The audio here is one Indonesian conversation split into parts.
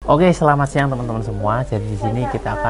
Oke, selamat siang teman-teman semua. Jadi di sini kita akan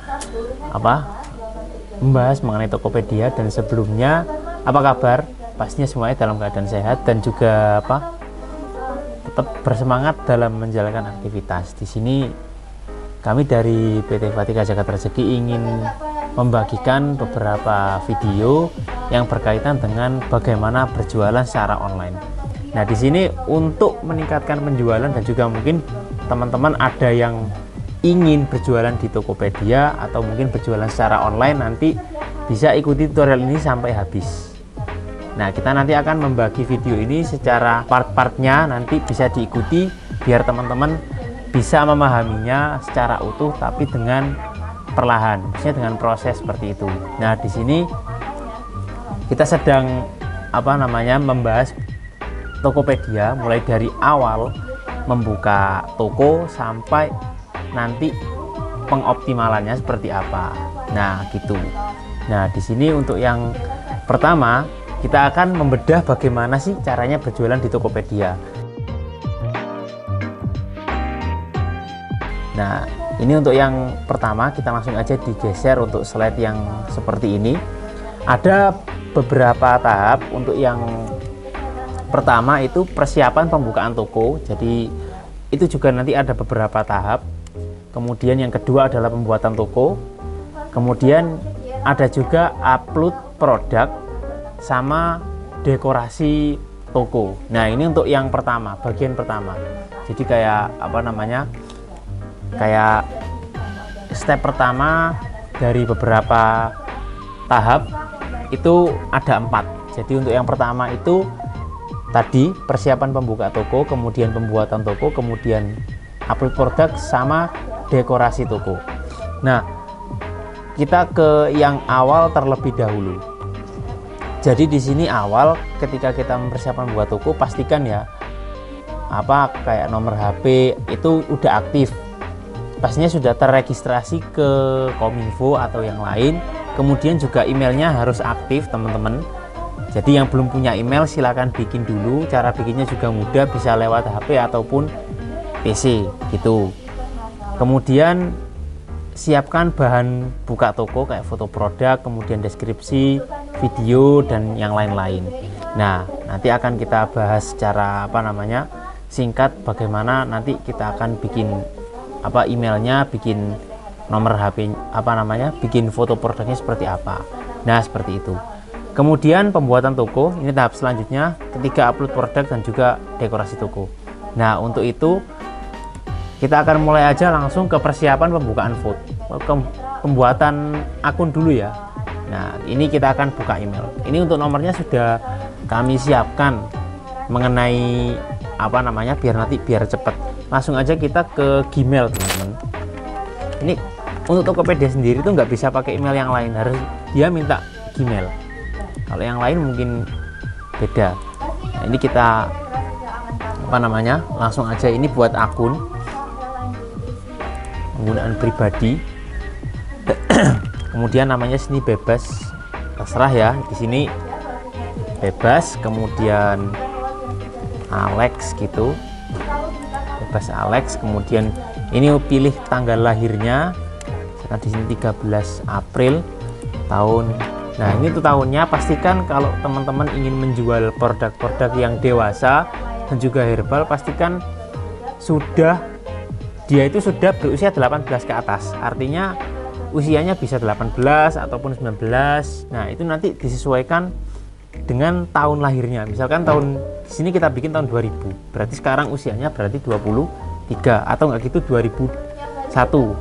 membahas mengenai Tokopedia, dan sebelumnya apa kabar? Pastinya semuanya dalam keadaan sehat dan juga tetap bersemangat dalam menjalankan aktivitas. Di sini kami dari PT Vatika Jagat Rezeki ingin membagikan beberapa video yang berkaitan dengan bagaimana berjualan secara online. Nah, di sini untuk meningkatkan penjualan dan juga mungkin teman-teman ada yang ingin berjualan di Tokopedia atau mungkin berjualan secara online, nanti bisa ikuti tutorial ini sampai habis. Nah, kita nanti akan membagi video ini secara part-partnya, nanti bisa diikuti biar teman-teman bisa memahaminya secara utuh tapi dengan perlahan, misalnya dengan proses seperti itu. Nah, di sini kita sedang membahas Tokopedia mulai dari awal membuka toko sampai nanti pengoptimalannya seperti apa. Nah, gitu. Nah, di sini untuk yang pertama kita akan membedah bagaimana sih caranya berjualan di Tokopedia. Nah, ini untuk yang pertama, kita langsung aja digeser untuk slide yang seperti ini. Ada beberapa tahap. Untuk yang pertama itu persiapan pembukaan toko, jadi itu juga nanti ada beberapa tahap. Kemudian yang kedua adalah pembuatan toko, kemudian ada juga upload produk sama dekorasi toko. Nah, ini untuk yang pertama, bagian pertama. Jadi kayak step pertama dari beberapa tahap itu ada 4. Jadi untuk yang pertama itu tadi persiapan pembuka toko, kemudian pembuatan toko, kemudian upload produk sama dekorasi toko. Nah, kita ke yang awal terlebih dahulu. Jadi di sini awal ketika kita mempersiapkan membuat toko, pastikan ya kayak nomor HP itu udah aktif. Pastinya sudah terregistrasi ke Kominfo atau yang lain. Kemudian juga emailnya harus aktif, teman-teman. Jadi yang belum punya email silakan bikin dulu. Cara bikinnya juga mudah, bisa lewat HP ataupun PC gitu. Kemudian siapkan bahan buka toko kayak foto produk, kemudian deskripsi, video dan yang lain-lain. Nah, nanti akan kita bahas secara singkat bagaimana nanti kita akan bikin emailnya, bikin nomor HP bikin foto produknya seperti apa. Nah, seperti itu. Kemudian pembuatan toko, ini tahap selanjutnya ketika upload produk dan juga dekorasi toko. Nah, untuk itu kita akan mulai aja langsung ke persiapan pembukaan pembuatan akun dulu ya. Nah, ini kita akan buka email. Ini untuk nomornya sudah kami siapkan mengenai biar cepat. Langsung aja kita ke Gmail, teman-teman. Ini untuk Tokopedia sendiri tuh nggak bisa pakai email yang lain, harus dia minta Gmail. Kalau yang lain mungkin beda. Nah, ini kita langsung aja ini buat akun penggunaan pribadi. Kemudian namanya sini bebas, terserah ya. Di sini bebas, kemudian Alex gitu. Bebas Alex, kemudian ini pilih tanggal lahirnya. Di sini 13 April tahun. Nah, ini tuh tahunnya. Pastikan kalau teman-teman ingin menjual produk-produk yang dewasa dan juga herbal, pastikan dia itu sudah berusia 18 ke atas. Artinya usianya bisa 18 ataupun 19. Nah, itu nanti disesuaikan dengan tahun lahirnya. Misalkan di sini kita bikin tahun 2000. Berarti sekarang usianya berarti 23 atau enggak gitu 2001.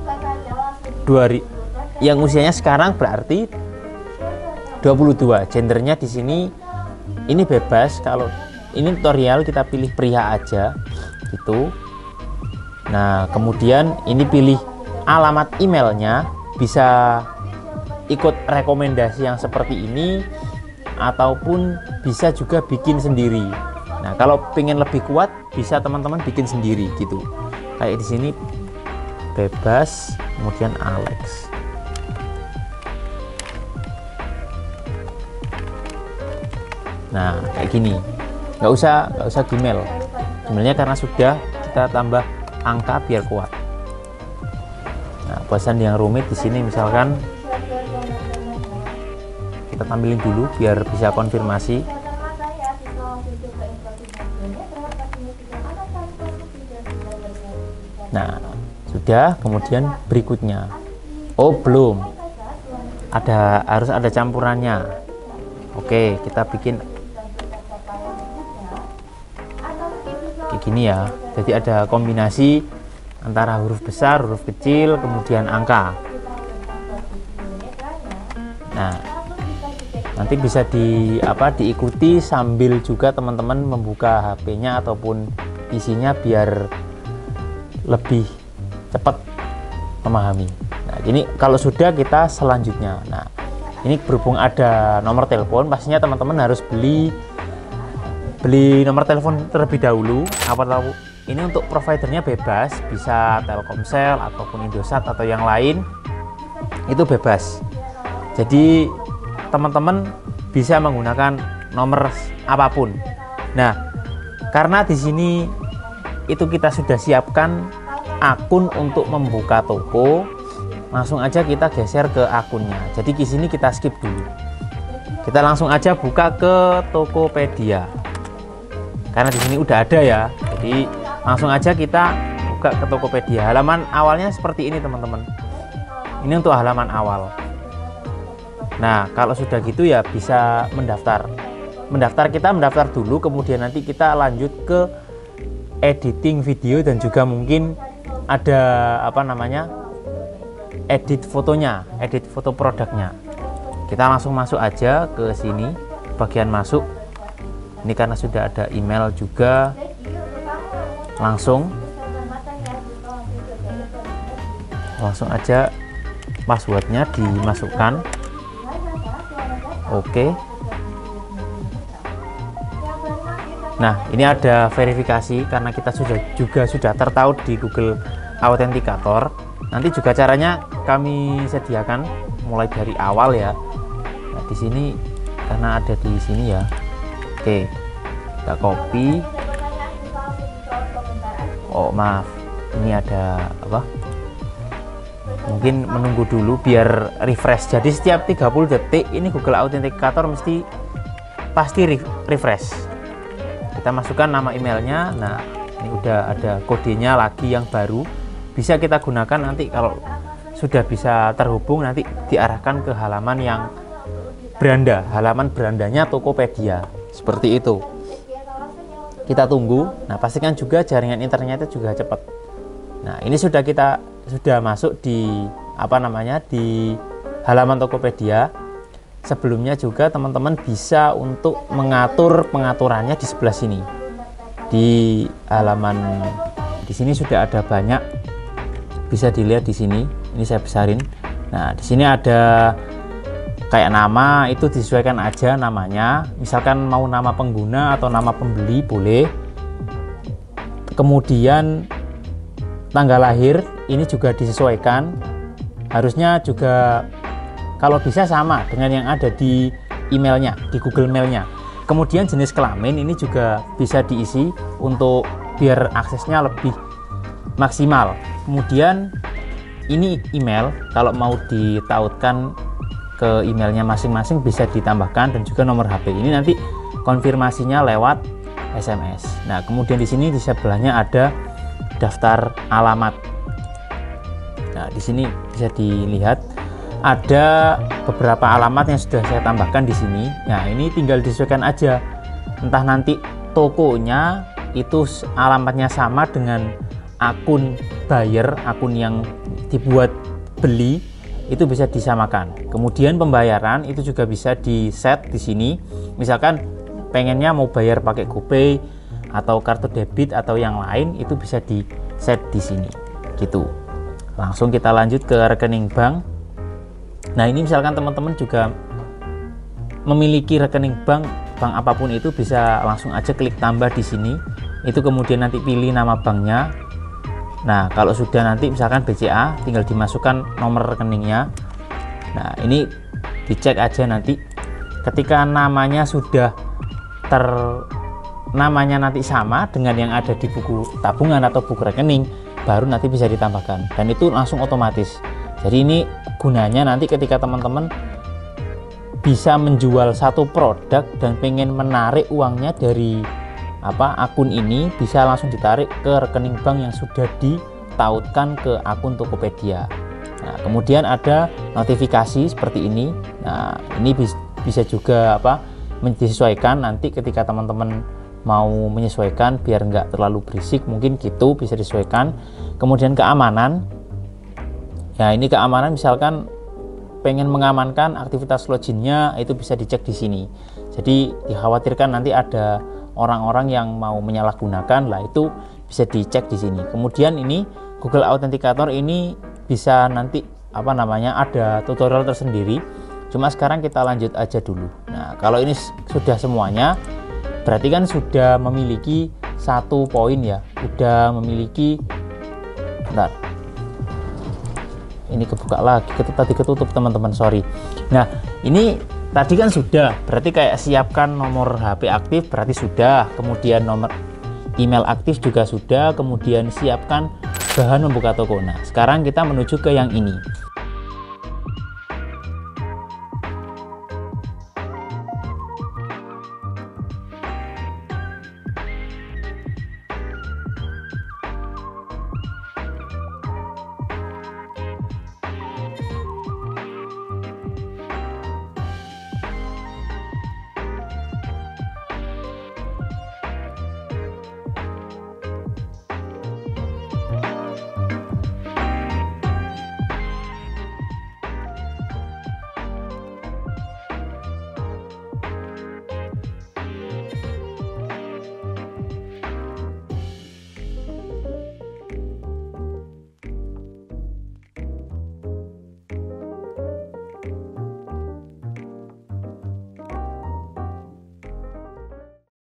Yang usianya sekarang berarti 22. Gendernya di sini ini bebas. Kalau ini tutorial kita pilih pria aja gitu. Nah, kemudian ini pilih alamat emailnya, bisa ikut rekomendasi yang seperti ini ataupun bisa juga bikin sendiri. Nah, kalau pengen lebih kuat bisa teman-teman bikin sendiri gitu. Kayak di sini bebas, kemudian Alex. Nah, kayak gini. Nggak usah Gmail. Gmailnya karena sudah kita tambah angka biar kuat. Nah, buat sandi yang rumit di sini misalkan kita tampilin dulu biar bisa konfirmasi. Nah, sudah. Kemudian berikutnya, oh belum, harus ada campurannya. Oke, kita bikin kayak gini ya. Jadi ada kombinasi antara huruf besar, huruf kecil, kemudian angka. Nah, nanti bisa diikuti sambil juga teman-teman membuka HP-nya ataupun isinya biar lebih cepat memahami. Nah, ini kalau sudah kita selanjutnya. Nah, ini berhubung ada nomor telepon, pastinya teman-teman harus beli nomor telepon terlebih dahulu. Apa tahu? Ini untuk providernya bebas, bisa Telkomsel ataupun Indosat atau yang lain, itu bebas. Jadi teman-teman bisa menggunakan nomor apapun. Nah, karena di sini itu kita sudah siapkan akun untuk membuka toko, langsung aja kita geser ke akunnya. Jadi di sini kita skip dulu. Kita langsung aja buka ke Tokopedia. Karena di sini udah ada ya. Jadi langsung aja kita buka ke Tokopedia. Halaman awalnya seperti ini, teman-teman. Ini untuk halaman awal. Nah, kalau sudah gitu ya bisa mendaftar. Kita mendaftar dulu, kemudian nanti kita lanjut ke editing video dan juga mungkin ada edit fotonya, edit foto produknya. Kita langsung masuk aja ke sini, bagian masuk. Ini karena sudah ada email juga, langsung aja passwordnya dimasukkan. Oke. Nah, ini ada verifikasi karena kita sudah tertaut di Google Authenticator. Nanti juga caranya kami sediakan mulai dari awal ya. Nah, di sini karena ada di sini ya. Oke. Kita copy. Oh, maaf. Ini ada apa? Mungkin menunggu dulu biar refresh. Jadi setiap 30 detik ini Google Authenticator pasti refresh. Kita masukkan nama emailnya. Nah, ini udah ada kodenya lagi yang baru, bisa kita gunakan nanti kalau sudah bisa terhubung, nanti diarahkan ke halaman yang halaman berandanya Tokopedia seperti itu. Kita tunggu. Nah, pastikan juga jaringan internetnya juga cepat. Nah, ini sudah masuk di di halaman Tokopedia. Sebelumnya juga teman-teman bisa untuk mengatur pengaturannya di sebelah sini. Di halaman di sini sudah ada banyak, bisa dilihat di sini. Ini saya besarin. Nah, di sini ada kayak nama, itu disesuaikan aja namanya. Misalkan mau nama pengguna atau nama pembeli boleh. Kemudian tanggal lahir ini juga disesuaikan. Harusnya juga kalau bisa sama dengan yang ada di emailnya, di Google Mailnya. Kemudian jenis kelamin ini juga bisa diisi untuk biar aksesnya lebih maksimal. Kemudian ini email, kalau mau ditautkan ke emailnya masing-masing bisa ditambahkan, dan juga nomor HP. Ini nanti konfirmasinya lewat SMS. Nah, kemudian di sini di sebelahnya ada daftar alamat. Nah, di sini bisa dilihat ada beberapa alamat yang sudah saya tambahkan di sini. Nah, ini tinggal disesuaikan aja. Entah nanti tokonya itu alamatnya sama dengan akun buyer, akun yang dibuat beli, itu bisa disamakan. Kemudian pembayaran itu juga bisa di set di sini. Misalkan pengennya mau bayar pakai GoPay atau kartu debit atau yang lain, itu bisa di set di sini. Gitu. Langsung kita lanjut ke rekening bank. Nah, ini misalkan teman-teman juga memiliki rekening bank apapun itu, bisa langsung aja klik tambah di sini. Itu kemudian nanti pilih nama banknya. Nah, kalau sudah nanti misalkan BCA, tinggal dimasukkan nomor rekeningnya. Nah, ini dicek aja nanti. Ketika namanya sudah namanya nanti sama dengan yang ada di buku tabungan atau buku rekening, baru nanti bisa ditambahkan, dan itu langsung otomatis. Jadi ini gunanya nanti ketika teman-teman bisa menjual satu produk dan pengen menarik uangnya dari akun ini, bisa langsung ditarik ke rekening bank yang sudah ditautkan ke akun Tokopedia. Nah, kemudian ada notifikasi seperti ini. Nah, ini bisa juga disesuaikan nanti ketika teman-teman mau menyesuaikan biar nggak terlalu berisik, mungkin gitu bisa disesuaikan. Kemudian keamanan. Ya, ini keamanan, misalkan pengen mengamankan aktivitas loginnya, itu bisa dicek di sini. Jadi dikhawatirkan nanti ada orang-orang yang mau menyalahgunakan, lah itu bisa dicek di sini. Kemudian ini Google Authenticator ini bisa nanti ada tutorial tersendiri. Cuma sekarang kita lanjut aja dulu. Nah, kalau ini sudah semuanya, berarti kan sudah memiliki 1 poin ya. Udah memiliki, bentar, ini kebuka lagi, tadi ketutup teman-teman, sorry. Nah, ini tadi kan sudah, berarti kayak siapkan nomor HP aktif berarti sudah, kemudian nomor email aktif juga sudah, kemudian siapkan bahan membuka toko. Nah, sekarang kita menuju ke yang ini.